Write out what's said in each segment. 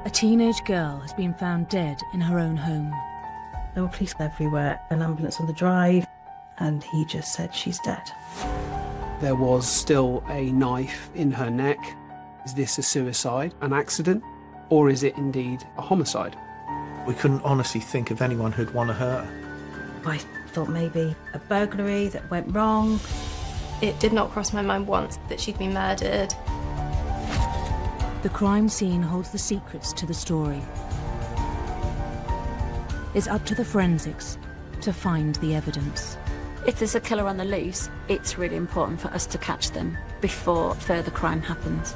A teenage girl has been found dead in her own home. There were police everywhere, an ambulance on the drive, and he just said she's dead. There was still a knife in her neck. Is this a suicide, an accident, or is it indeed a homicide? We couldn't honestly think of anyone who'd want to hurt her. I thought maybe a burglary that went wrong. It did not cross my mind once that she'd been murdered. The crime scene holds the secrets to the story. It's up to the forensics to find the evidence. If there's a killer on the loose, it's really important for us to catch them before further crime happens.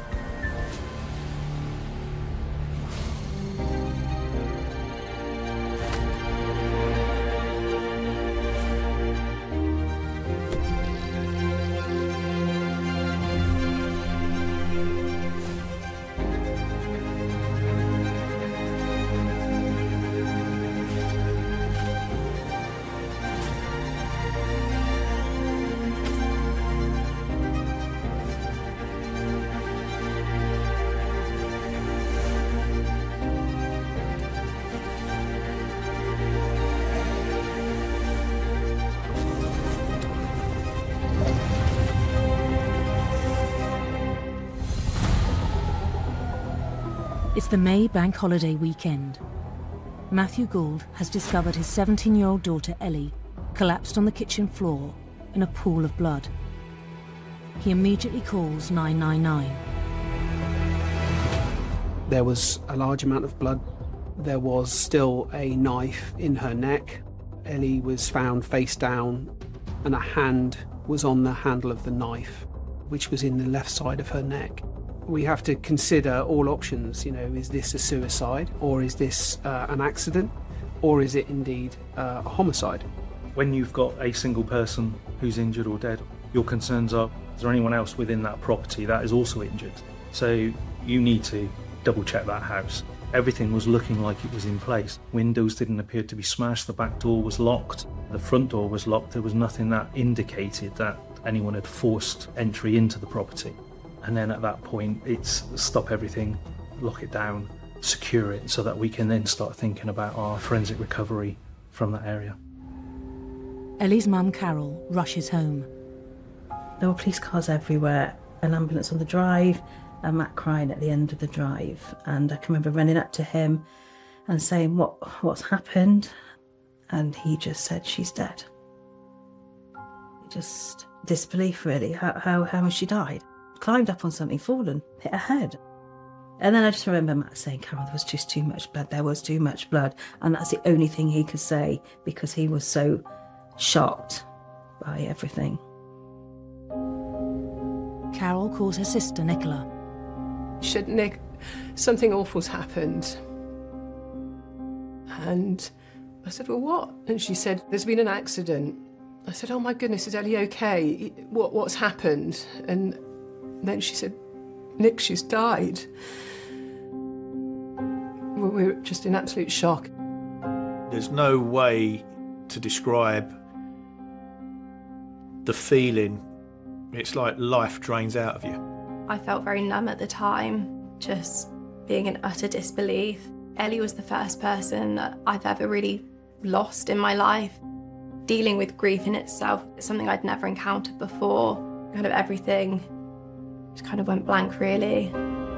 It's the May bank holiday weekend. Matthew Gould has discovered his 17-year-old daughter Ellie collapsed on the kitchen floor in a pool of blood. He immediately calls 999. There was a large amount of blood. There was still a knife in her neck. Ellie was found face down, and a hand was on the handle of the knife, which was in the left side of her neck. We have to consider all options, is this a suicide, or is this an accident, or is it indeed a homicide? When you've got a single person who's injured or dead, your concerns are, is there anyone else within that property that is also injured? So you need to double check that house. Everything was looking like it was in place. Windows didn't appear to be smashed, the back door was locked, the front door was locked. There was nothing that indicated that anyone had forced entry into the property. And then at that point, it's stop everything, lock it down, secure it, so that we can then start thinking about our forensic recovery from that area. Ellie's mum, Carol, rushes home. There were police cars everywhere, an ambulance on the drive, and Matt crying at the end of the drive. And I can remember running up to him and saying, what's happened? And he just said, she's dead. Just disbelief, really. How has she died? Climbed up on something, fallen, hit her head. And then I just remember Matt saying, Carol, there was just too much blood. There was too much blood. And that's the only thing he could say because he was so shocked by everything. Carol calls her sister, Nicola. She said, Nick, something awful's happened. And I said, well, what? And she said, there's been an accident. I said, oh my goodness, is Ellie okay? What's happened? And then she said, Nick, she's died. We were just in absolute shock. There's no way to describe the feeling. It's like life drains out of you. I felt very numb at the time, just being in utter disbelief. Ellie was the first person that I've ever really lost in my life. Dealing with grief in itself is something I'd never encountered before. Kind of everything just kind of went blank, really.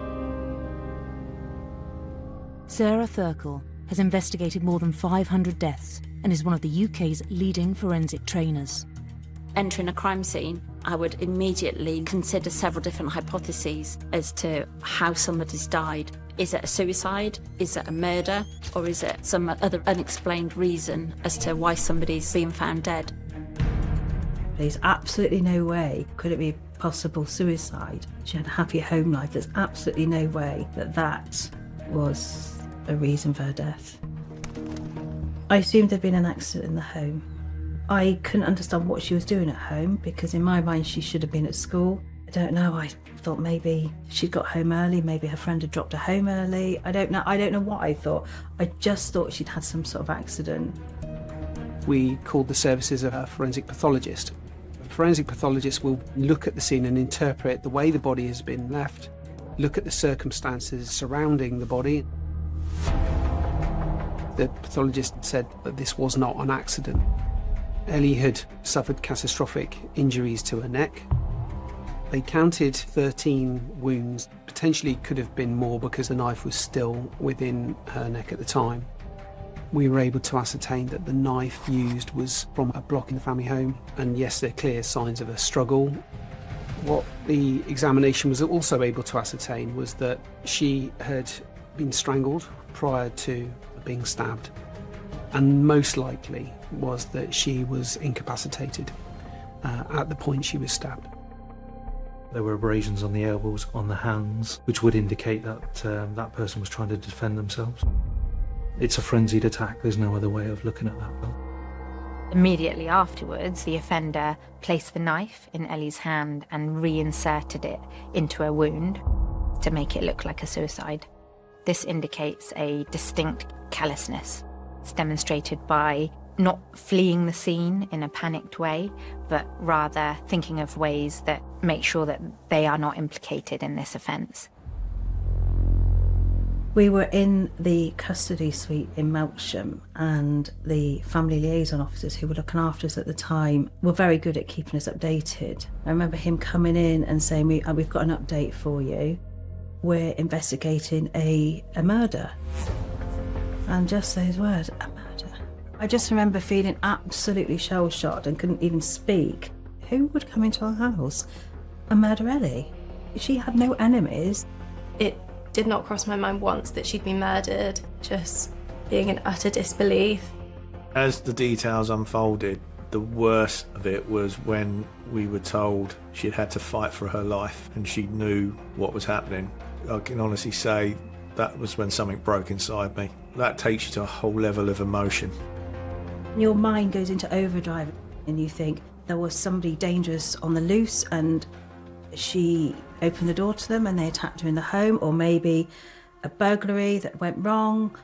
Sarah Thurkel has investigated more than 500 deaths and is one of the UK's leading forensic trainers. Entering a crime scene, I would immediately consider several different hypotheses as to how somebody's died. Is it a suicide? Is it a murder? Or is it some other unexplained reason as to why somebody's being found dead? There's absolutely no way could it be possible suicide. She had a happy home life. There's absolutely no way that was a reason for her death. I assumed there'd been an accident in the home. I couldn't understand what she was doing at home because in my mind she should have been at school. I don't know, I thought maybe she'd got home early, maybe her friend had dropped her home early. I don't know what I thought. I just thought she'd had some sort of accident. We called the services of a forensic pathologist. A forensic pathologist will look at the scene and interpret the way the body has been left, look at the circumstances surrounding the body, The pathologist said that this was not an accident. Ellie had suffered catastrophic injuries to her neck. They counted 13 wounds. Potentially could have been more because the knife was still within her neck at the time. We were able to ascertain that the knife used was from a block in the family home, and yes, there are clear signs of a struggle. What the examination was also able to ascertain was that she had been strangled prior to being stabbed, and most likely was that she was incapacitated at the point she was stabbed. There were abrasions on the elbows, on the hands, which would indicate that that person was trying to defend themselves. It's a frenzied attack, there's no other way of looking at that. Immediately afterwards, the offender placed the knife in Ellie's hand and reinserted it into her wound to make it look like a suicide. This indicates a distinct callousness. It's demonstrated by not fleeing the scene in a panicked way, but rather thinking of ways that make sure that they are not implicated in this offence. We were in the custody suite in Melksham, and the family liaison officers who were looking after us at the time were very good at keeping us updated. I remember him coming in and saying, we've got an update for you. We're investigating a murder. And just those words, a murder. I just remember feeling absolutely shell-shocked and couldn't even speak. Who would come into our house and murder Ellie? She had no enemies. It did not cross my mind once that she'd been murdered, just being in utter disbelief. As the details unfolded, the worst of it was when we were told she'd had to fight for her life and she knew what was happening. I can honestly say that was when something broke inside me. That takes you to a whole level of emotion. Your mind goes into overdrive and you think there was somebody dangerous on the loose and she opened the door to them and they attacked her in the home, or maybe a burglary that went wrong.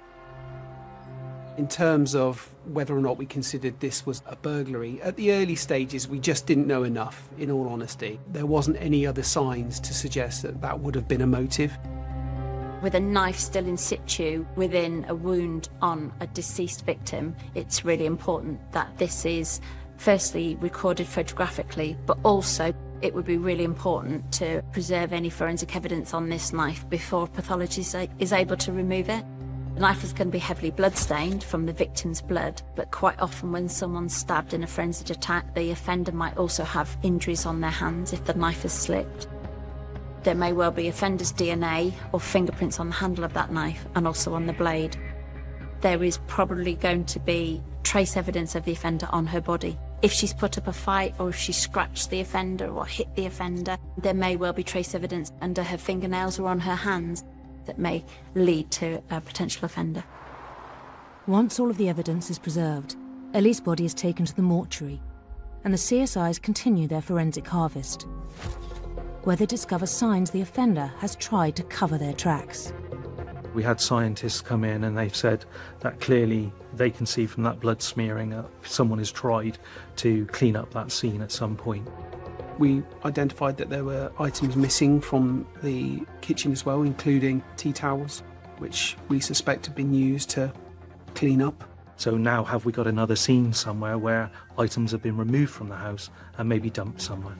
In terms of whether or not we considered this was a burglary, at the early stages we just didn't know enough, in all honesty. There wasn't any other signs to suggest that that would have been a motive. With a knife still in situ within a wound on a deceased victim, it's really important that this is firstly recorded photographically, but also it would be really important to preserve any forensic evidence on this knife before pathology is able to remove it. The knife is going to be heavily bloodstained from the victim's blood, but quite often when someone's stabbed in a frenzied attack, the offender might also have injuries on their hands if the knife has slipped. There may well be offender's DNA or fingerprints on the handle of that knife and also on the blade. There is probably going to be trace evidence of the offender on her body. If she's put up a fight or if she scratched the offender or hit the offender, there may well be trace evidence under her fingernails or on her hands that may lead to a potential offender. Once all of the evidence is preserved, Ellie's body is taken to the mortuary, and the CSIs continue their forensic harvest, where they discover signs the offender has tried to cover their tracks. We had scientists come in and they've said that clearly they can see from that blood smearing that someone has tried to clean up that scene at some point. We identified that there were items missing from the kitchen as well, including tea towels, which we suspect have been used to clean up. So now have we got another scene somewhere where items have been removed from the house and maybe dumped somewhere?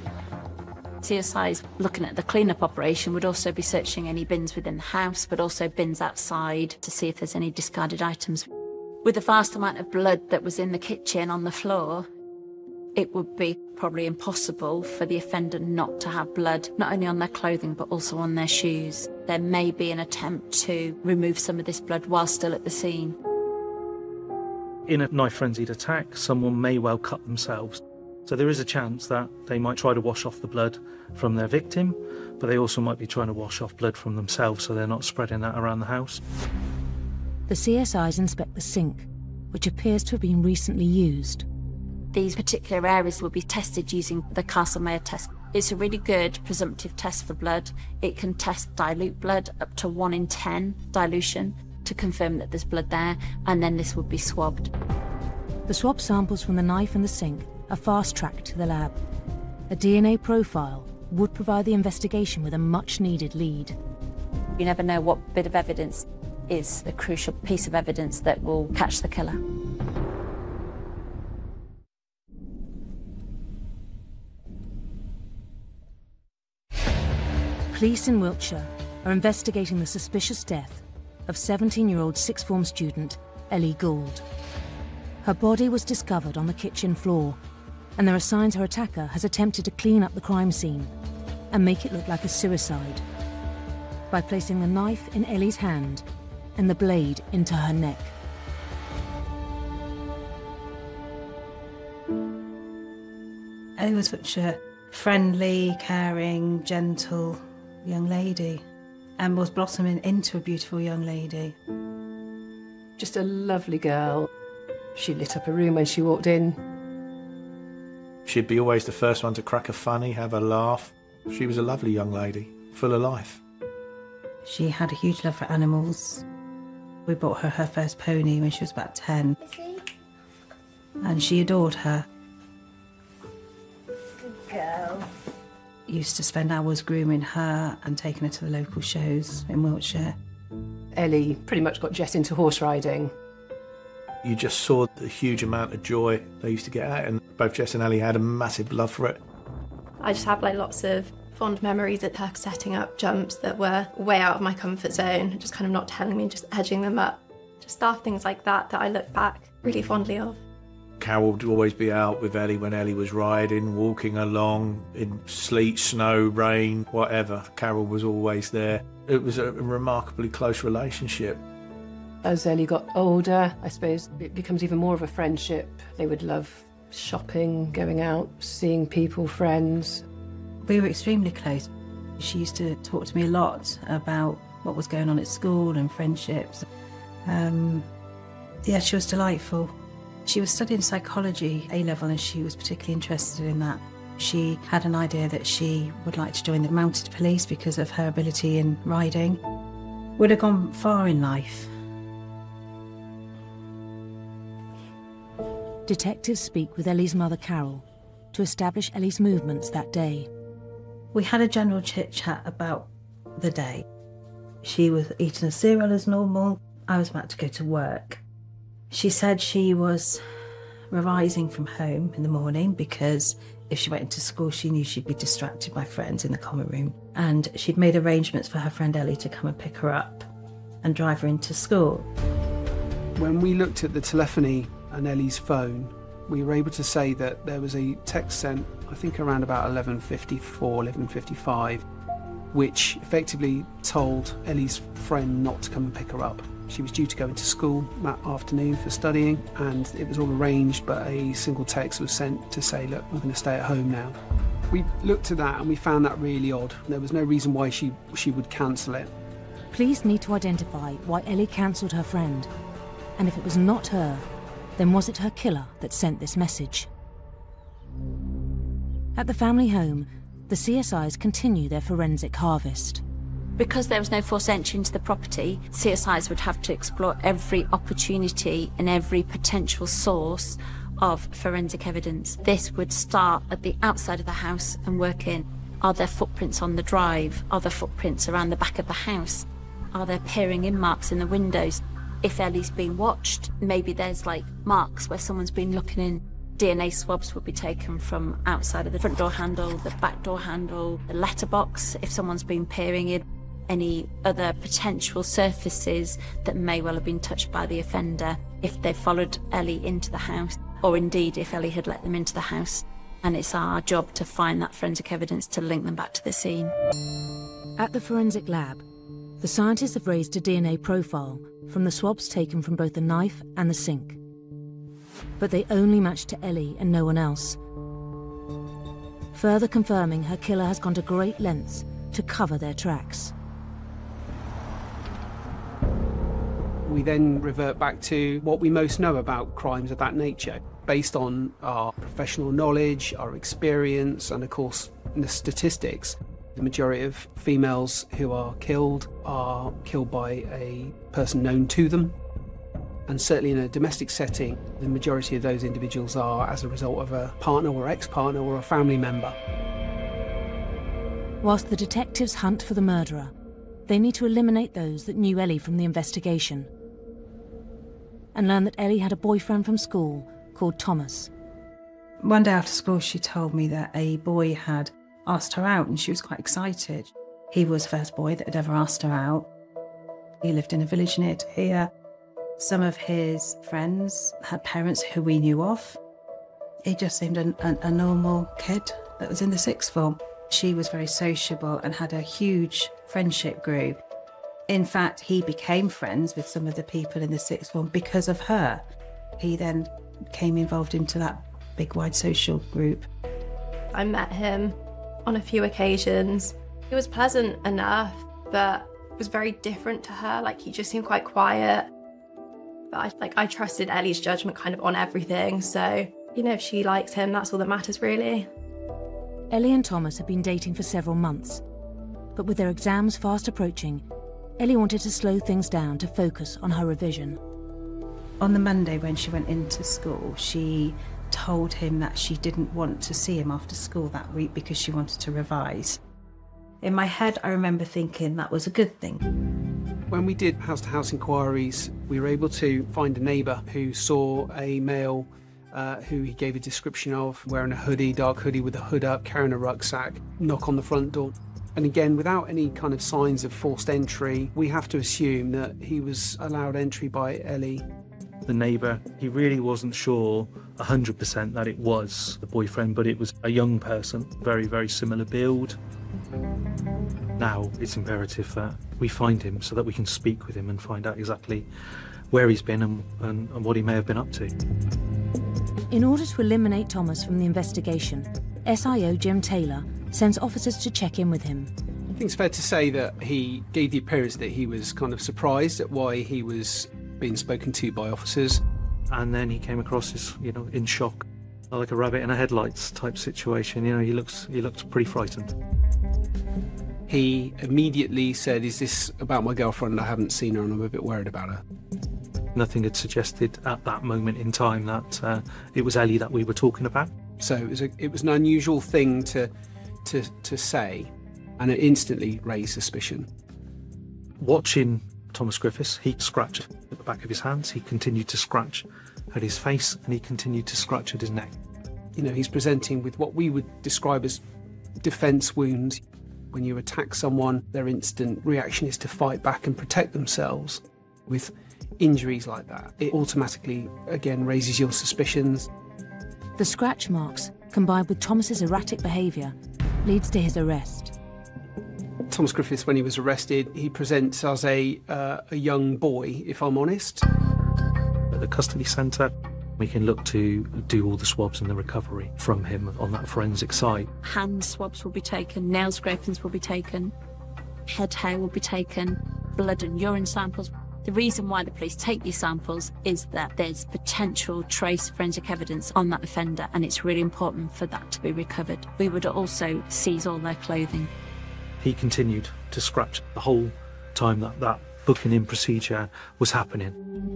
CSIs looking at the clean-up operation would also be searching any bins within the house, but also bins outside to see if there's any discarded items. With the vast amount of blood that was in the kitchen on the floor, it would be probably impossible for the offender not to have blood, not only on their clothing, but also on their shoes. There may be an attempt to remove some of this blood while still at the scene. In a knife-frenzied attack, someone may well cut themselves. So there is a chance that they might try to wash off the blood from their victim, but they also might be trying to wash off blood from themselves so they're not spreading that around the house. The CSIs inspect the sink, which appears to have been recently used. These particular areas will be tested using the Castle-Mayer test. It's a really good presumptive test for blood. It can test dilute blood up to 1 in 10 dilution to confirm that there's blood there, and then this would be swabbed. The swab samples from the knife and the sink are fast-tracked to the lab. A DNA profile would provide the investigation with a much-needed lead. You never know what bit of evidence is the crucial piece of evidence that will catch the killer. Police in Wiltshire are investigating the suspicious death of 17-year-old sixth form student Ellie Gould. Her body was discovered on the kitchen floor, and there are signs her attacker has attempted to clean up the crime scene and make it look like a suicide by placing the knife in Ellie's hand and the blade into her neck. Ellie was such a friendly, caring, gentle young lady and was blossoming into a beautiful young lady. Just a lovely girl. She lit up a room when she walked in. She'd be always the first one to crack a funny, have a laugh. She was a lovely young lady, full of life. She had a huge love for animals. We bought her her first pony when she was about 10. And she adored her. Good girl. Used to spend hours grooming her and taking her to the local shows in Wiltshire. Ellie pretty much got Jess into horse riding. You just saw the huge amount of joy they used to get out, and both Jess and Ellie had a massive love for it. I just have lots of fond memories of her setting up jumps that were way out of my comfort zone, just kind of not telling me, just edging them up. Just daft things like that I look back really fondly of. Carol would always be out with Ellie when Ellie was riding, walking along in sleet, snow, rain, whatever. Carol was always there. It was a remarkably close relationship. As Ellie got older, I suppose it becomes even more of a friendship. They would love shopping, going out, seeing people, friends. We were extremely close. She used to talk to me a lot about what was going on at school and friendships. Yeah, she was delightful. She was studying psychology A-level and she was particularly interested in that. She had an idea that she would like to join the mounted police because of her ability in riding. Would have gone far in life. Detectives speak with Ellie's mother, Carol, to establish Ellie's movements that day. We had a general chit-chat about the day. She was eating a cereal as normal. I was about to go to work. She said she was revising from home in the morning because if she went into school, she knew she'd be distracted by friends in the common room. And she'd made arrangements for her friend Ellie to come and pick her up and drive her into school. When we looked at the telephony and Ellie's phone, we were able to say that there was a text sent, I think around about 11:54, 11:55, which effectively told Ellie's friend not to come and pick her up. She was due to go into school that afternoon for studying, and it was all arranged, but a single text was sent to say, look, we're going to stay at home now. We looked at that and we found that really odd. There was no reason why she would cancel it. Police need to identify why Ellie cancelled her friend, and if it was not her, then was it her killer that sent this message? At the family home, the CSIs continue their forensic harvest. Because there was no forced entry into the property, CSIs would have to explore every opportunity and every potential source of forensic evidence. This would start at the outside of the house and work in. Are there footprints on the drive? Are there footprints around the back of the house? Are there peering in marks in the windows? If Ellie's been watched, maybe there's marks where someone's been looking in. DNA swabs would be taken from outside of the front door handle, the back door handle, the letterbox, if someone's been peering in. Any other potential surfaces that may well have been touched by the offender if they followed Ellie into the house, or indeed if Ellie had let them into the house. And it's our job to find that forensic evidence to link them back to the scene. At the forensic lab, the scientists have raised a DNA profile from the swabs taken from both the knife and the sink. But they only match to Ellie and no one else, further confirming her killer has gone to great lengths to cover their tracks. We then revert back to what we most know about crimes of that nature, based on our professional knowledge, our experience, and of course the statistics. The majority of females who are killed by a person known to them. And certainly in a domestic setting, the majority of those individuals are as a result of a partner or ex-partner or a family member. Whilst the detectives hunt for the murderer, They need to eliminate those that knew Ellie from the investigation and learn that Ellie had a boyfriend from school called Thomas. One day after school, she told me that a boy had asked her out and she was quite excited. He was the first boy that had ever asked her out. He lived in a village near to here. Some of his friends had parents who we knew of. He just seemed a normal kid that was in the sixth form. She was very sociable and had a huge friendship group. In fact, he became friends with some of the people in the sixth form because of her. He then came involved into that big, wide social group. I met him on a few occasions. He was pleasant enough, but was very different to her. Like, he just seemed quite quiet. But I trusted Ellie's judgment kind of on everything. So, you know, if she likes him, that's all that matters, really. Ellie and Thomas had been dating for several months, but with their exams fast approaching, Ellie wanted to slow things down to focus on her revision. On the Monday when she went into school, she told him that she didn't want to see him after school that week because she wanted to revise. In my head, I remember thinking that was a good thing. When we did house-to-house inquiries, we were able to find a neighbour who saw a male who he gave a description of, wearing a hoodie, dark hoodie with a hood up, carrying a rucksack, knock on the front door. And again, without any kind of signs of forced entry, we have to assume that he was allowed entry by Ellie. The neighbour, he really wasn't sure 100% that it was the boyfriend, but it was a young person, very, very similar build. Now it's imperative that we find him so that we can speak with him and find out exactly where he's been and what he may have been up to. In order to eliminate Thomas from the investigation, SIO Jim Taylor sends officers to check in with him. I think it's fair to say that he gave the appearance that he was kind of surprised at why he was being spoken to by officers. And then he came across as, you know, in shock, like a rabbit in a headlights type situation. You know, he looked pretty frightened. He immediately said, "Is this about my girlfriend? I haven't seen her and I'm a bit worried about her." Nothing had suggested at that moment in time that it was Ellie that we were talking about. So it was an unusual thing to say, and it instantly raised suspicion. Watching Thomas Griffiths, he scratched at the back of his hands, he continued to scratch at his face, and he continued to scratch at his neck. You know, he's presenting with what we would describe as defence wounds. When you attack someone, their instant reaction is to fight back and protect themselves. With injuries like that, it automatically, again, raises your suspicions. The scratch marks, combined with Thomas's erratic behaviour, leads to his arrest. Thomas Griffiths, when he was arrested, he presents as a young boy, if I'm honest. At the custody centre, we can look to do all the swabs and the recovery from him on that forensic side. Hand swabs will be taken, nail scrapings will be taken, head hair will be taken, blood and urine samples. The reason why the police take these samples is that there's potential trace forensic evidence on that offender, and it's really important for that to be recovered. We would also seize all their clothing. He continued to scratch the whole time that booking in procedure was happening.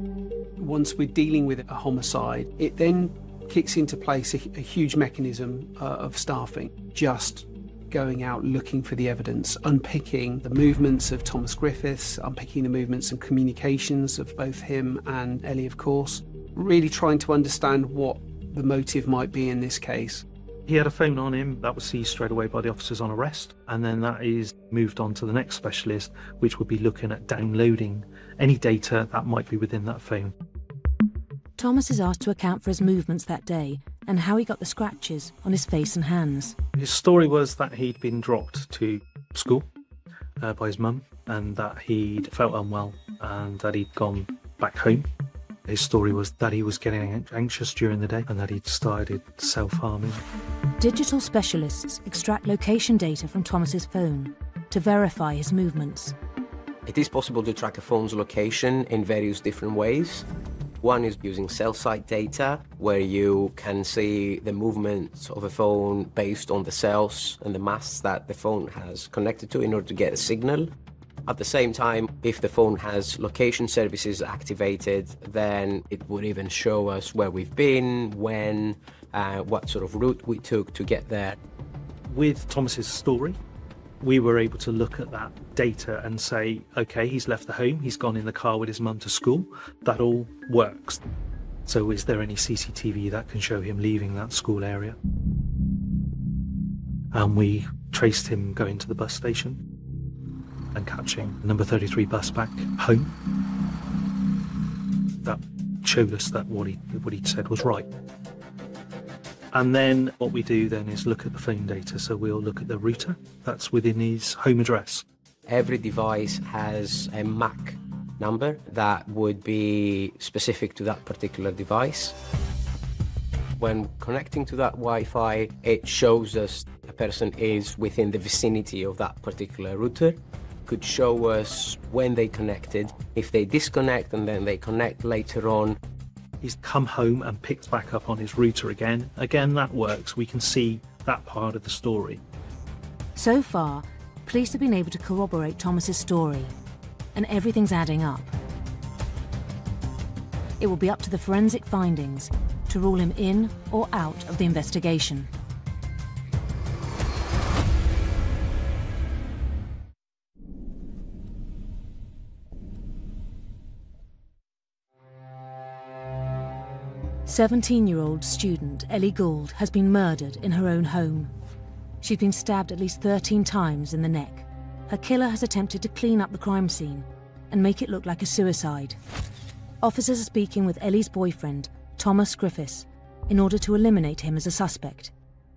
Once we're dealing with a homicide, it then kicks into place a huge mechanism of staffing, just going out looking for the evidence, unpicking the movements of Thomas Griffiths, unpicking the movements and communications of both him and Ellie, of course, really trying to understand what the motive might be in this case. He had a phone on him that was seized straight away by the officers on arrest, and then that is moved on to the next specialist, which would be looking at downloading any data that might be within that phone. Thomas is asked to account for his movements that day and how he got the scratches on his face and hands. His story was that he'd been dropped to school by his mum, and that he'd felt unwell and that he'd gone back home. His story was that he was getting anxious during the day and that he'd started self-harming. Digital specialists extract location data from Thomas's phone to verify his movements. It is possible to track a phone's location in various different ways. One is using cell site data, where you can see the movements of a phone based on the cells and the masts that the phone has connected to in order to get a signal. At the same time, if the phone has location services activated, then it would even show us where we've been, when, what sort of route we took to get there. With Thomas's story, We were able to look at that data and say, okay, he's left the home, he's gone in the car with his mum to school. That all works. So is there any CCTV that can show him leaving that school area? And we traced him going to the bus station and catching the number 33 bus back home. That showed us that what he'd said was right. And then what we do then is look at the phone data. So we'll look at the router that's within his home address. Every device has a MAC number that would be specific to that particular device. When connecting to that Wi-Fi, it shows us a person is within the vicinity of that particular router. Could show us when they connected, if they disconnect and then they connect later on. He's come home and picked back up on his router again. Again, that works. We can see that part of the story. So far, police have been able to corroborate Thomas's story, and everything's adding up. It will be up to the forensic findings to rule him in or out of the investigation. "17-year-old student Ellie Gould has been murdered in her own home. She's been stabbed at least 13 times in the neck. Her killer has attempted to clean up the crime scene and make it look like a suicide. Officers are speaking with Ellie's boyfriend, Thomas Griffiths, in order to eliminate him as a suspect.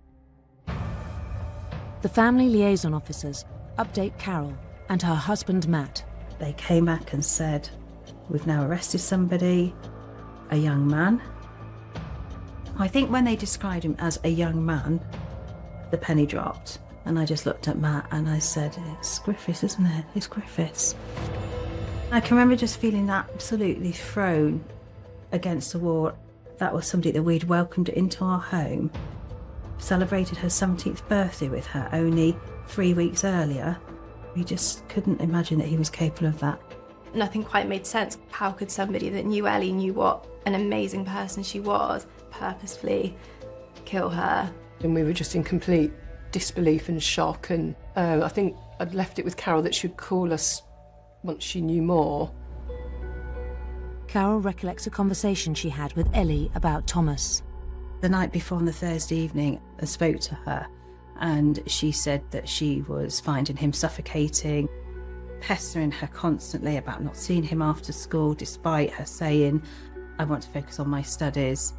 The family liaison officers update Carol and her husband Matt. They came back and said, we've now arrested somebody, a young man. I think when they described him as a young man, the penny dropped. And I just looked at Matt and I said, it's Griffiths, isn't it? It's Griffiths. I can remember just feeling absolutely thrown against the wall. That was somebody that we'd welcomed into our home, celebrated her 17th birthday with her only 3 weeks earlier. We just couldn't imagine that he was capable of that. Nothing quite made sense. How could somebody that knew Ellie, knew what an amazing person she was, purposefully kill her? And we were just in complete disbelief and shock, and I think I'd left it with Carol that she'd call us once she knew more. Carol recollects a conversation she had with Ellie about Thomas. The night before on the Thursday evening, I spoke to her and she said that she was finding him suffocating, pestering her constantly about not seeing him after school, despite her saying, I want to focus on my studies.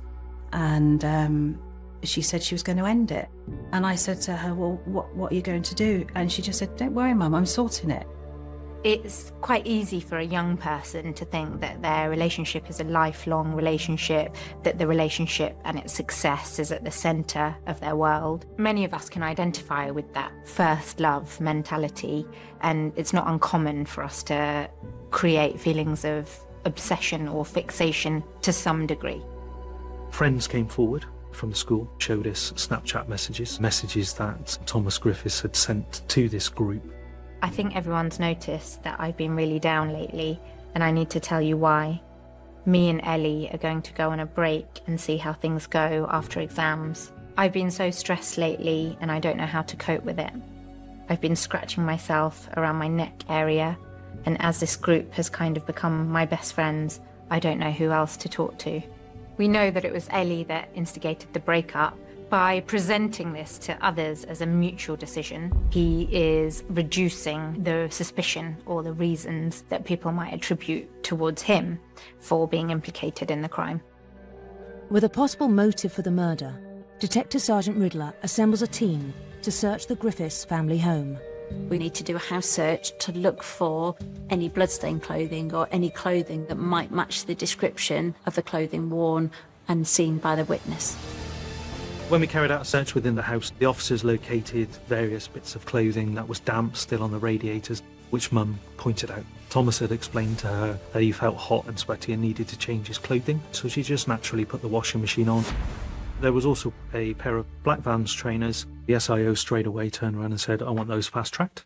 And she said she was going to end it. And I said to her, well, what are you going to do? And she just said, don't worry, Mum, I'm sorting it. It's quite easy for a young person to think that their relationship is a lifelong relationship, that the relationship and its success is at the centre of their world. Many of us can identify with that first love mentality, and it's not uncommon for us to create feelings of obsession or fixation to some degree. Friends came forward from the school, showed us Snapchat messages that Thomas Griffiths had sent to this group. I think everyone's noticed that I've been really down lately, and I need to tell you why. Me and Ellie are going to go on a break and see how things go after exams. I've been so stressed lately, and I don't know how to cope with it. I've been scratching myself around my neck area, and as this group has kind of become my best friends, I don't know who else to talk to. We know that it was Ellie that instigated the breakup. By presenting this to others as a mutual decision, he is reducing the suspicion or the reasons that people might attribute towards him for being implicated in the crime. With a possible motive for the murder, Detective Sergeant Riddler assembles a team to search the Griffiths family home. We need to do a house search to look for any bloodstained clothing or any clothing that might match the description of the clothing worn and seen by the witness. When we carried out a search within the house, the officers located various bits of clothing that was damp still on the radiators, which Mum pointed out. Thomas had explained to her that he felt hot and sweaty and needed to change his clothing, so she just naturally put the washing machine on. There was also a pair of Black Vans trainers. The SIO straight away turned around and said, I want those fast-tracked.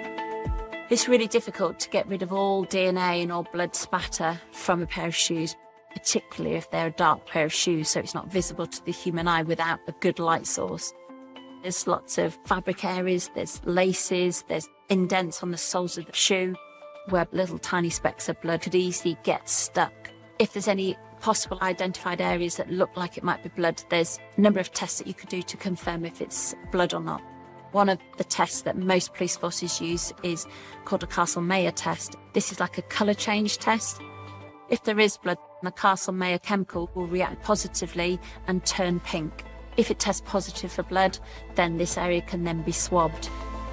It's really difficult to get rid of all DNA and all blood spatter from a pair of shoes, particularly if they're a dark pair of shoes, so it's not visible to the human eye without a good light source. There's lots of fabric areas, there's laces, there's indents on the soles of the shoe where little tiny specks of blood could easily get stuck. If there's any possible identified areas that look like it might be blood, there's a number of tests that you could do to confirm if it's blood or not. One of the tests that most police forces use is called a Castle-Mayer test. This is like a colour change test. If there is blood, the Castle-Mayer chemical will react positively and turn pink. If it tests positive for blood, then this area can then be swabbed.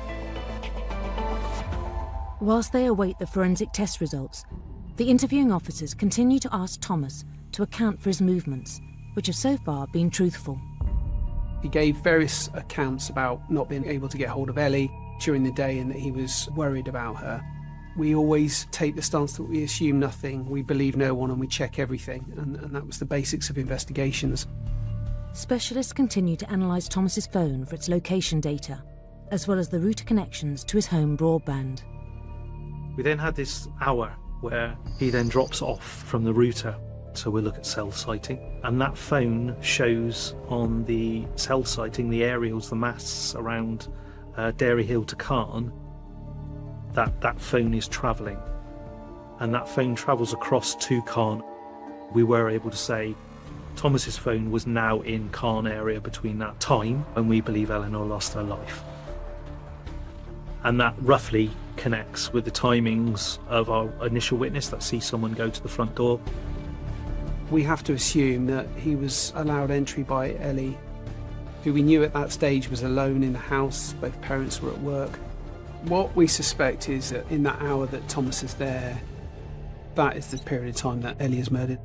Whilst they await the forensic test results, the interviewing officers continue to ask Thomas to account for his movements, which have so far been truthful. He gave various accounts about not being able to get hold of Ellie during the day and that he was worried about her. We always take the stance that we assume nothing, we believe no one, and we check everything, and that was the basics of investigations. Specialists continue to analyse Thomas's phone for its location data, as well as the router connections to his home broadband. We then had this hour where he then drops off from the router. So we'll look at cell sighting, and that phone shows on the cell sighting, the aerials, the masts around Dairy Hill to Cairn, that phone is travelling, and that phone travels across to Cairn. We were able to say Thomas's phone was now in Cairn area between that time when we believe Eleanor lost her life. And that roughly connects with the timings of our initial witness that sees someone go to the front door. We have to assume that he was allowed entry by Ellie, who we knew at that stage was alone in the house. Both parents were at work. What we suspect is that in that hour that Thomas is there, that is the period of time that Ellie is murdered.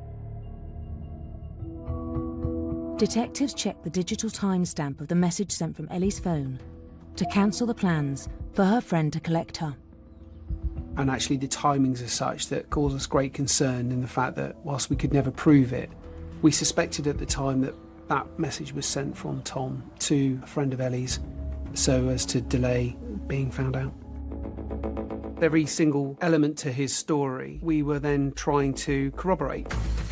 Detectives checked the digital timestamp of the message sent from Ellie's phone to cancel the plans for her friend to collect her. And actually the timings are such that cause us great concern in the fact that whilst we could never prove it, we suspected at the time that that message was sent from Tom to a friend of Ellie's so as to delay being found out. Every single element to his story we were then trying to corroborate.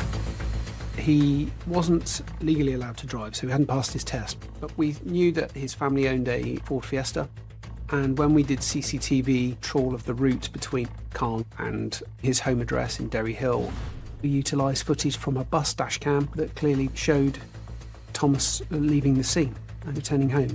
He wasn't legally allowed to drive, so he hadn't passed his test, but we knew that his family owned a Ford Fiesta. And when we did CCTV trawl of the route between Cairn and his home address in Derry Hill, we utilised footage from a bus dash cam that clearly showed Thomas leaving the scene and returning home.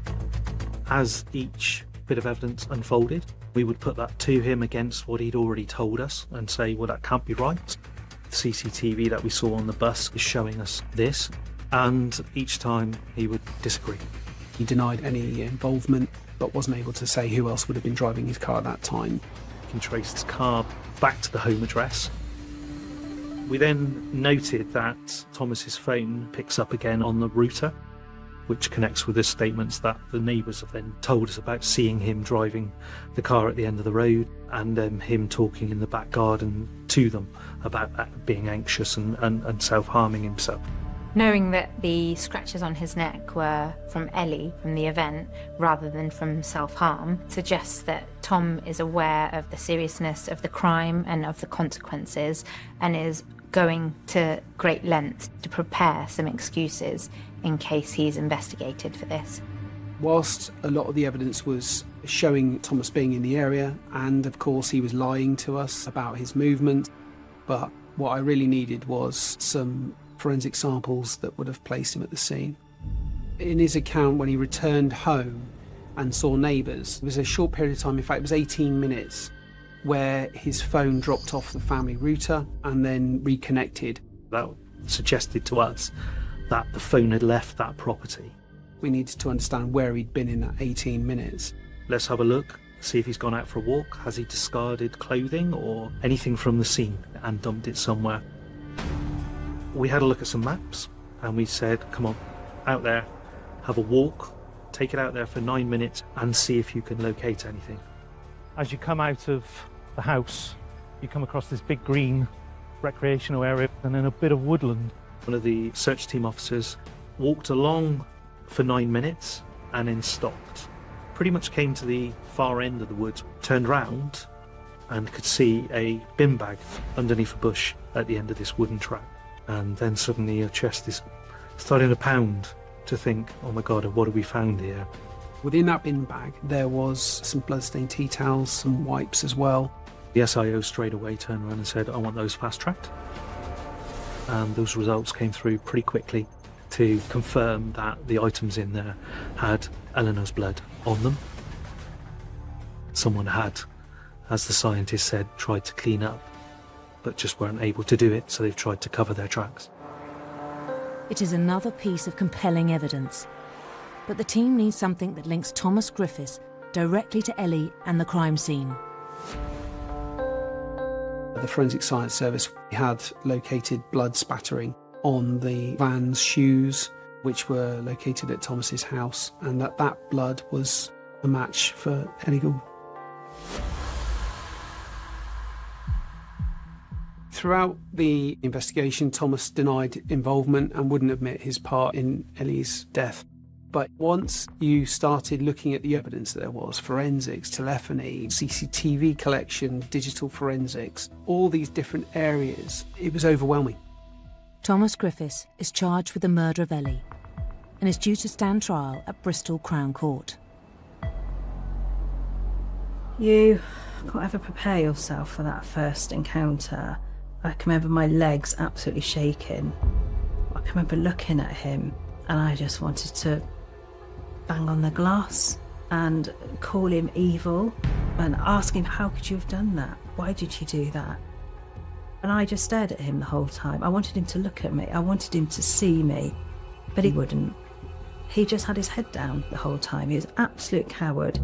As each bit of evidence unfolded, we would put that to him against what he'd already told us and say, well, that can't be right. The CCTV that we saw on the bus is showing us this, and each time he would disagree. He denied any involvement, but wasn't able to say who else would have been driving his car at that time. We can trace his car back to the home address. We then noted that Thomas's phone picks up again on the router, which connects with the statements that the neighbours have then told us about seeing him driving the car at the end of the road, and him talking in the back garden to them about being anxious and self-harming himself. Knowing that the scratches on his neck were from Ellie, from the event, rather than from self-harm, suggests that Tom is aware of the seriousness of the crime and of the consequences, and is going to great lengths to prepare some excuses in case he's investigated for this. Whilst a lot of the evidence was showing Thomas being in the area, and of course he was lying to us about his movement, but what I really needed was some forensic samples that would have placed him at the scene. In his account, when he returned home and saw neighbours, it was a short period of time, in fact it was 18 minutes, where his phone dropped off the family router and then reconnected. That suggested to us that the phone had left that property. We needed to understand where he'd been in that 18 minutes. Let's have a look, see if he's gone out for a walk. Has he discarded clothing or anything from the scene and dumped it somewhere? We had a look at some maps and we said, come on, out there, have a walk, take it out there for 9 minutes and see if you can locate anything. As you come out of the house, you come across this big green recreational area and then a bit of woodland. One of the search team officers walked along for 9 minutes and then stopped. Pretty much came to the far end of the woods, turned round and could see a bin bag underneath a bush at the end of this wooden track. And then suddenly your chest is starting to pound to think, oh my God, what have we found here? Within that bin bag, there was some bloodstained tea towels, some wipes as well. The SIO straight away turned around and said, I want those fast-tracked. And those results came through pretty quickly to confirm that the items in there had Eleanor's blood on them. Someone had, as the scientist said, tried to clean up, but just weren't able to do it, so they've tried to cover their tracks. It is another piece of compelling evidence. But the team needs something that links Thomas Griffiths directly to Ellie and the crime scene. The Forensic Science Service had located blood spattering on the van's shoes, which were located at Thomas's house, and that blood was a match for Ellie Gould. Throughout the investigation, Thomas denied involvement and wouldn't admit his part in Ellie's death. But once you started looking at the evidence that there was, forensics, telephony, CCTV collection, digital forensics, all these different areas, it was overwhelming. Thomas Griffiths is charged with the murder of Ellie and is due to stand trial at Bristol Crown Court. You can't ever prepare yourself for that first encounter. I can remember my legs absolutely shaking. I can remember looking at him and I just wanted to bang on the glass and call him evil and ask him, how could you have done that? Why did you do that? And I just stared at him the whole time. I wanted him to look at me. I wanted him to see me, but he wouldn't. He just had his head down the whole time. He was an absolute coward.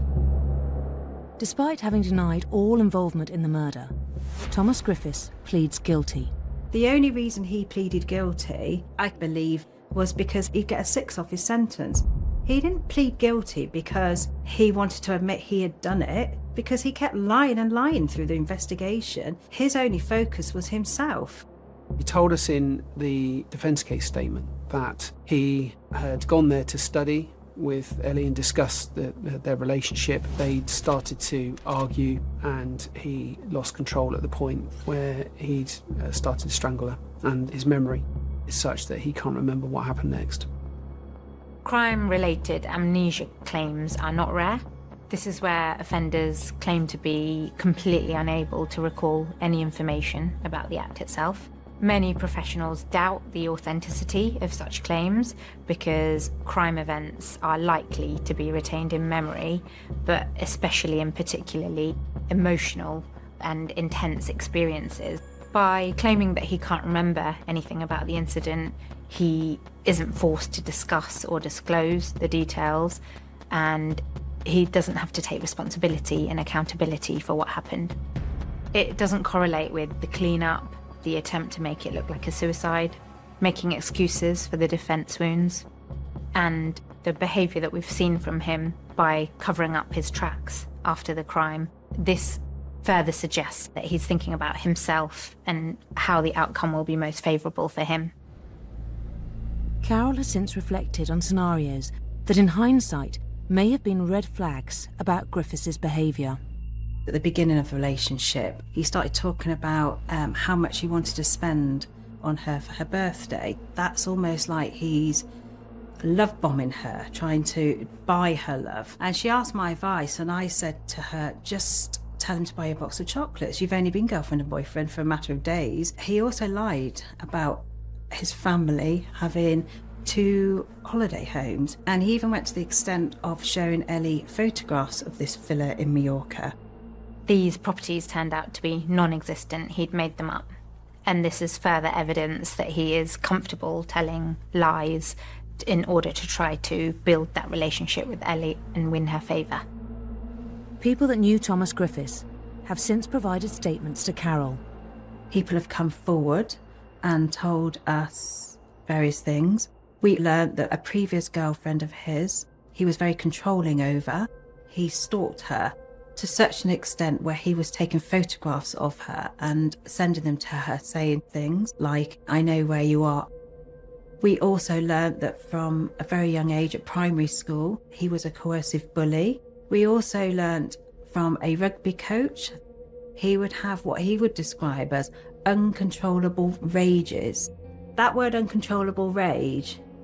Despite having denied all involvement in the murder, Thomas Griffiths pleads guilty. The only reason he pleaded guilty, I believe, was because he'd get a 6 off his sentence. He didn't plead guilty because he wanted to admit he had done it, because he kept lying and lying through the investigation. His only focus was himself. He told us in the defence case statement that he had gone there to study with Ellie and discuss their relationship. They'd started to argue and he lost control at the point where he'd started to strangle her, and his memory is such that he can't remember what happened next. Crime-related amnesia claims are not rare. This is where offenders claim to be completely unable to recall any information about the act itself. Many professionals doubt the authenticity of such claims because crime events are likely to be retained in memory, but especially and particularly emotional and intense experiences. By claiming that he can't remember anything about the incident, he isn't forced to discuss or disclose the details, and he doesn't have to take responsibility and accountability for what happened. It doesn't correlate with the clean-up, the attempt to make it look like a suicide, making excuses for the defence wounds, and the behaviour that we've seen from him by covering up his tracks after the crime. This further suggests that he's thinking about himself and how the outcome will be most favourable for him. Carol has since reflected on scenarios that in hindsight may have been red flags about Griffiths' behaviour. At the beginning of the relationship, he started talking about how much he wanted to spend on her for her birthday. That's almost like he's love bombing her, trying to buy her love. And she asked my advice, and I said to her, just tell him to buy you a box of chocolates. You've only been girlfriend and boyfriend for a matter of days. He also lied about his family having 2 holiday homes, and he even went to the extent of showing Ellie photographs of this villa in Mallorca. These properties turned out to be non-existent. He'd made them up. And this is further evidence that he is comfortable telling lies in order to try to build that relationship with Ellie and win her favour. People that knew Thomas Griffiths have since provided statements to Carol. People have come forward and told us various things. We learned that a previous girlfriend of his, he was very controlling over. He stalked her to such an extent where he was taking photographs of her and sending them to her, saying things like, I know where you are. We also learned that from a very young age at primary school, he was a coercive bully. We also learned from a rugby coach, he would have what he would describe as uncontrollable rages. That word uncontrollable rage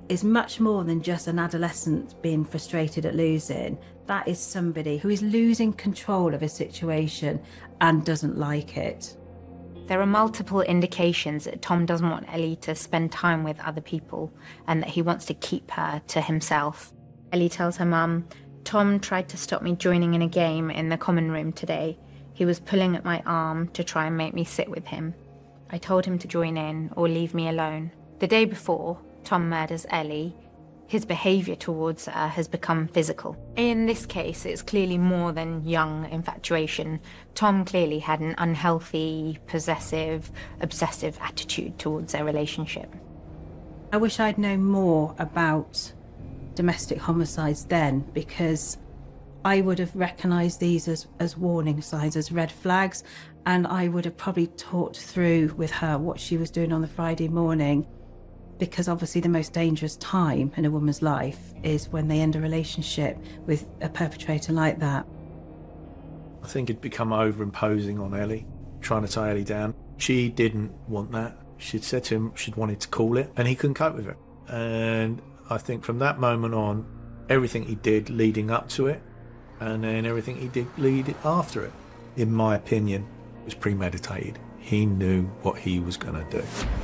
is much more than just an adolescent being frustrated at losing. That is somebody who is losing control of a situation and doesn't like it. There are multiple indications that Tom doesn't want Ellie to spend time with other people and that he wants to keep her to himself. Ellie tells her mum, "Tom tried to stop me joining in a game in the common room today. He was pulling at my arm to try and make me sit with him. I told him to join in or leave me alone." The day before Tom murders Ellie, his behaviour towards her has become physical. In this case, it's clearly more than young infatuation. Tom clearly had an unhealthy, possessive, obsessive attitude towards their relationship. I wish I'd known more about domestic homicides then, because I would have recognised these as warning signs, as red flags, and I would have probably talked through with her what she was doing on the Friday morning, because obviously the most dangerous time in a woman's life is when they end a relationship with a perpetrator like that. I think it'd become over-imposing on Ellie, trying to tie Ellie down. She didn't want that. She'd said to him she'd wanted to call it, and he couldn't cope with it. And I think from that moment on, everything he did leading up to it, and then everything he did lead after it, in my opinion, was premeditated. He knew what he was going to do.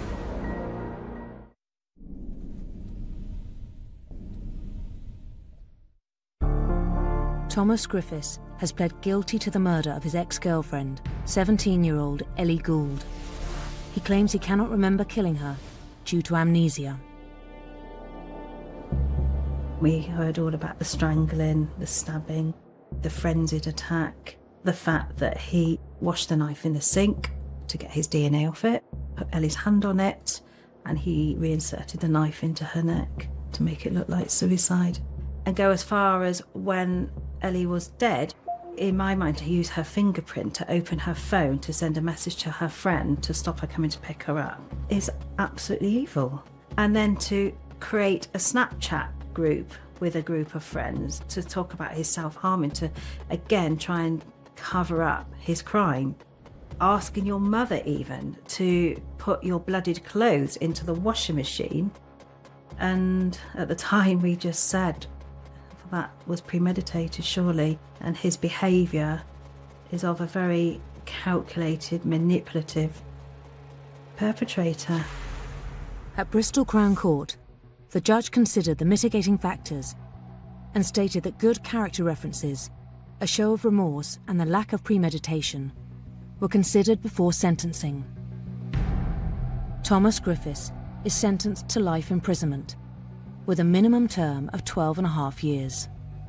Thomas Griffiths has pled guilty to the murder of his ex-girlfriend, 17-year-old Ellie Gould. He claims he cannot remember killing her due to amnesia. We heard all about the strangling, the stabbing, the frenzied attack, the fact that he washed the knife in the sink to get his DNA off it, put Ellie's hand on it, and he reinserted the knife into her neck to make it look like suicide. And go as far as when Ellie was dead, in my mind, to use her fingerprint to open her phone to send a message to her friend to stop her coming to pick her up is absolutely evil. And then to create a Snapchat group with a group of friends to talk about his self-harming, to again try and cover up his crime. Asking your mother even to put your blooded clothes into the washing machine. And at the time we just said that was premeditated, surely, and his behaviour is of a very calculated, manipulative perpetrator. At Bristol Crown Court, the judge considered the mitigating factors and stated that good character references, a show of remorse and the lack of premeditation were considered before sentencing. Thomas Griffiths is sentenced to life imprisonment with a minimum term of 12.5 years.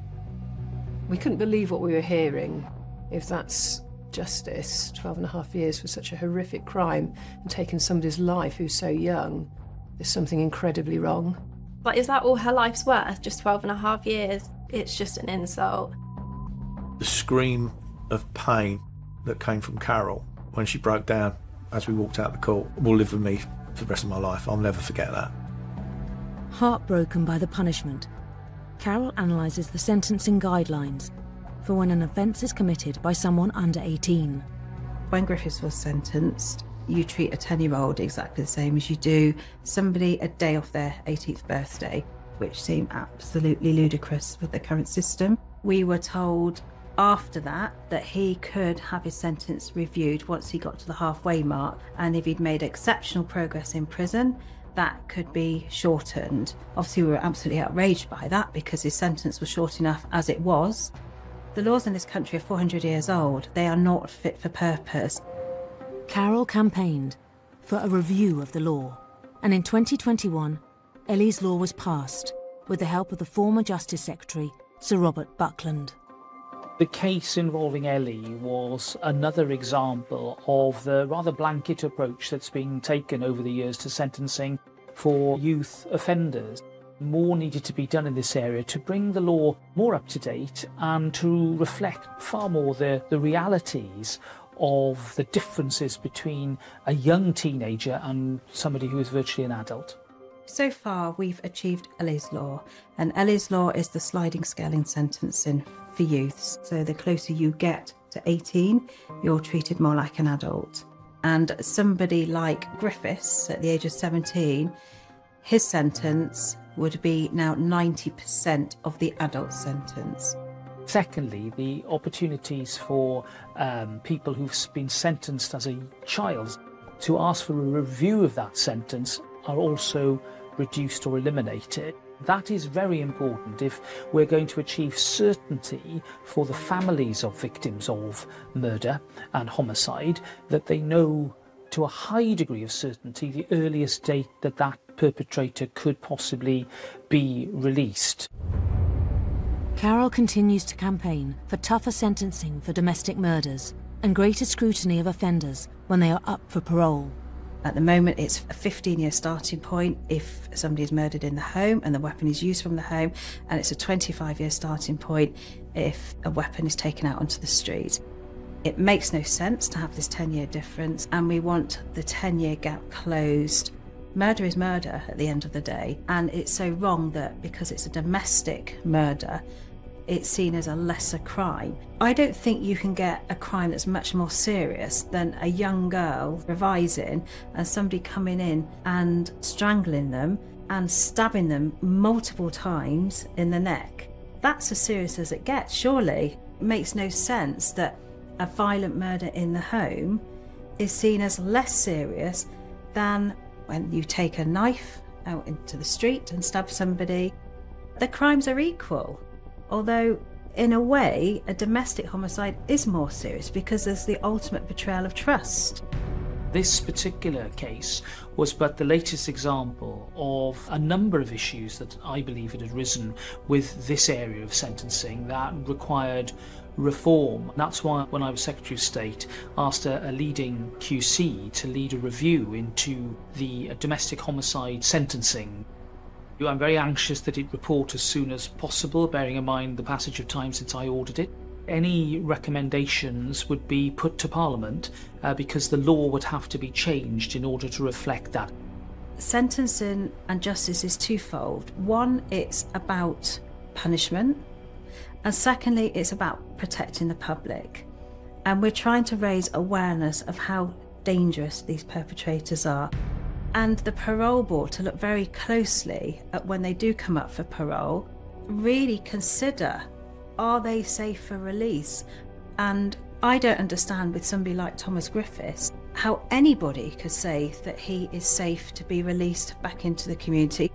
We couldn't believe what we were hearing. If that's justice, 12.5 years for such a horrific crime and taking somebody's life who's so young, there's something incredibly wrong. But is that all her life's worth? Just 12.5 years? It's just an insult. The scream of pain that came from Carol when she broke down as we walked out the court will live with me for the rest of my life. I'll never forget that. Heartbroken by the punishment, Carol analyses the sentencing guidelines for when an offence is committed by someone under 18. When Griffiths was sentenced, you treat a 10-year-old exactly the same as you do somebody a day off their 18th birthday, which seemed absolutely ludicrous with the current system. We were told after that he could have his sentence reviewed once he got to the halfway mark, and if he'd made exceptional progress in prison, that could be shortened. Obviously, we were absolutely outraged by that because his sentence was short enough as it was. The laws in this country are 400 years old. They are not fit for purpose. Carol campaigned for a review of the law, and in 2021, Ellie's law was passed with the help of the former Justice Secretary, Sir Robert Buckland. The case involving Ellie was another example of the rather blanket approach that's been taken over the years to sentencing for youth offenders. More needed to be done in this area to bring the law more up to date and to reflect far more the realities of the differences between a young teenager and somebody who is virtually an adult. So far, we've achieved Ellie's Law, and Ellie's Law is the sliding scale in sentencing for youths. So the closer you get to 18, you're treated more like an adult. And somebody like Griffiths, at the age of 17, his sentence would be now 90% of the adult sentence. Secondly, the opportunities for people who've been sentenced as a child to ask for a review of that sentence are also reduced or eliminated. That is very important if we're going to achieve certainty for the families of victims of murder and homicide, that they know to a high degree of certainty the earliest date that that perpetrator could possibly be released. Carol continues to campaign for tougher sentencing for domestic murders and greater scrutiny of offenders when they are up for parole. At the moment, it's a 15-year starting point if somebody is murdered in the home and the weapon is used from the home, and it's a 25-year starting point if a weapon is taken out onto the street. It makes no sense to have this 10-year difference, and we want the 10-year gap closed. Murder is murder at the end of the day, and it's so wrong that because it's a domestic murder, it's seen as a lesser crime. I don't think you can get a crime that's much more serious than a young girl revising and somebody coming in and strangling them and stabbing them multiple times in the neck. That's as serious as it gets, surely. It makes no sense that a violent murder in the home is seen as less serious than when you take a knife out into the street and stab somebody. The crimes are equal. Although, in a way, a domestic homicide is more serious because there's the ultimate betrayal of trust. This particular case was but the latest example of a number of issues that I believe had arisen with this area of sentencing that required reform. That's why when I was Secretary of State, asked a leading QC to lead a review into the domestic homicide sentencing. I'm very anxious that it report as soon as possible, bearing in mind the passage of time since I ordered it. Any recommendations would be put to Parliament because the law would have to be changed in order to reflect that. Sentencing and justice is twofold. One, it's about punishment, and secondly, it's about protecting the public. And we're trying to raise awareness of how dangerous these perpetrators are. And the parole board to look very closely at when they do come up for parole, really consider, are they safe for release? And I don't understand with somebody like Thomas Griffiths how anybody could say that he is safe to be released back into the community.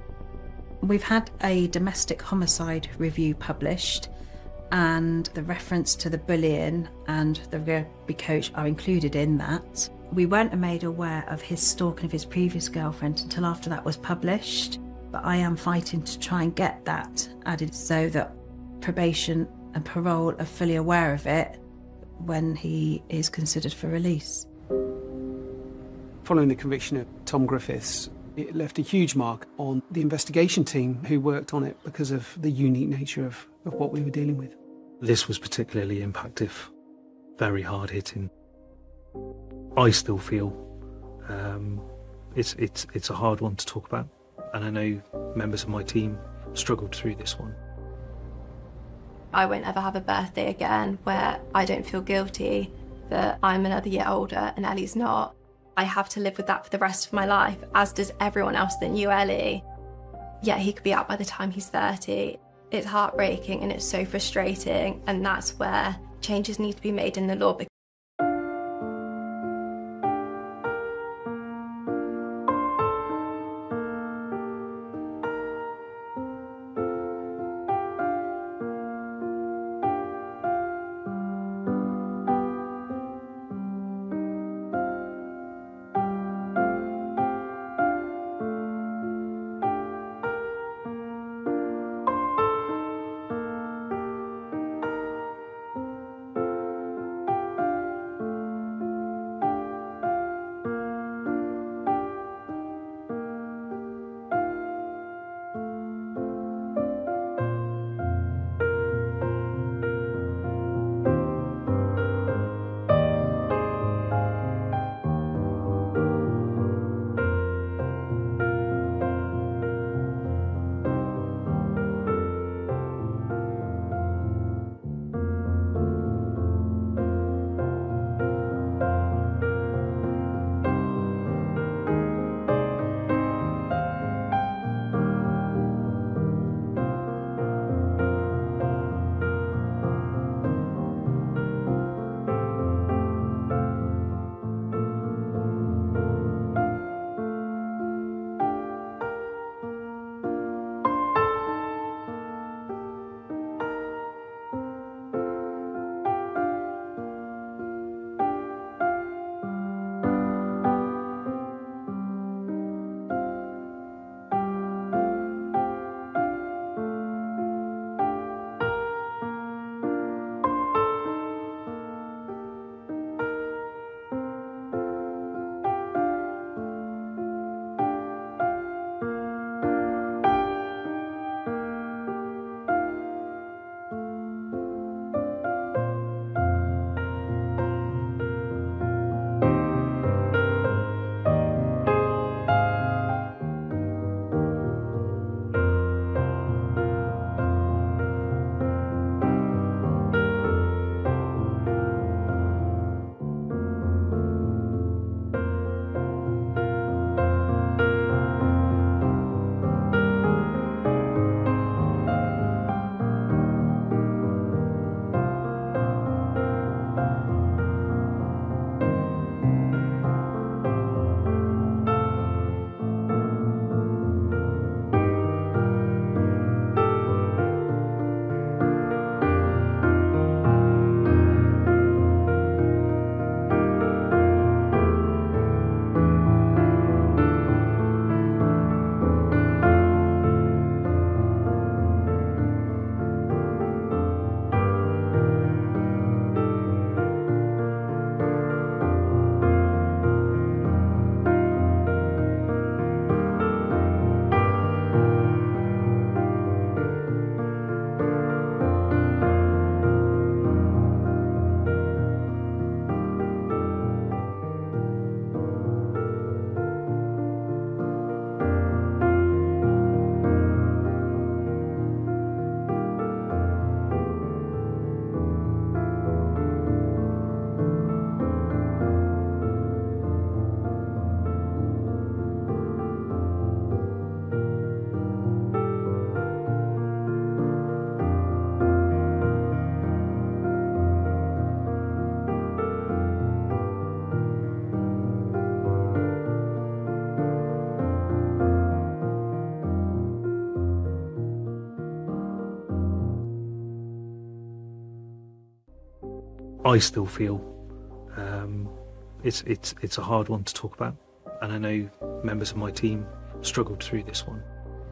We've had a domestic homicide review published, and the reference to the bullying and the rugby coach are included in that. We weren't made aware of his stalking of his previous girlfriend until after that was published, but I am fighting to try and get that added so that probation and parole are fully aware of it when he is considered for release. Following the conviction of Tom Griffiths, it left a huge mark on the investigation team who worked on it because of the unique nature of what we were dealing with. This was particularly impactful, very hard-hitting. I still feel it's a hard one to talk about, and I know members of my team struggled through this one. I won't ever have a birthday again where I don't feel guilty that I'm another year older and Ellie's not. I have to live with that for the rest of my life, as does everyone else that knew Ellie. Yet he could be out by the time he's 30. It's heartbreaking and it's so frustrating, and that's where changes need to be made in the law. I still feel it's a hard one to talk about, and I know members of my team struggled through this one.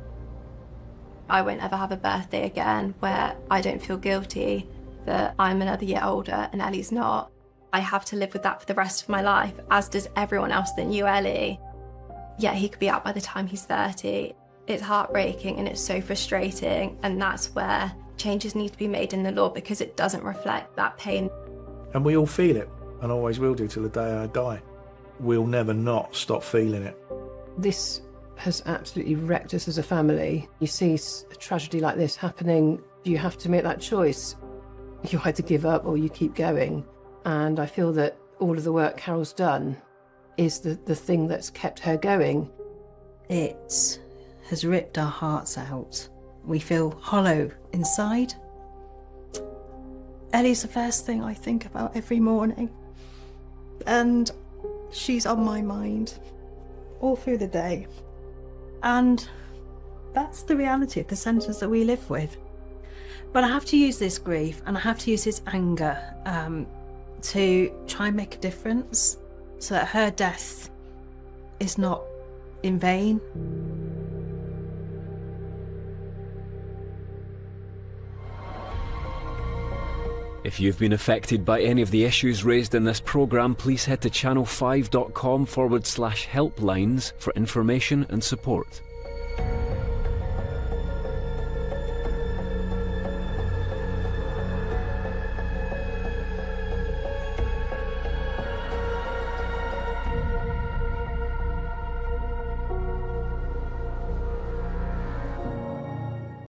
I won't ever have a birthday again where I don't feel guilty that I'm another year older and Ellie's not. I have to live with that for the rest of my life, as does everyone else that knew Ellie. Yeah, he could be out by the time he's 30. It's heartbreaking and it's so frustrating, and that's where changes need to be made in the law, because it doesn't reflect that pain. And we all feel it, and always will do till the day I die. We'll never not stop feeling it. This has absolutely wrecked us as a family. You see a tragedy like this happening, you have to make that choice. You either give up or you keep going. And I feel that all of the work Carol's done is the thing that's kept her going. It has ripped our hearts out. We feel hollow inside. Ellie's the first thing I think about every morning. And she's on my mind all through the day. And that's the reality of the sentence that we live with. But I have to use this grief and I have to use this anger to try and make a difference so that her death is not in vain. If you've been affected by any of the issues raised in this programme, please head to channel5.com/helplines for information and support.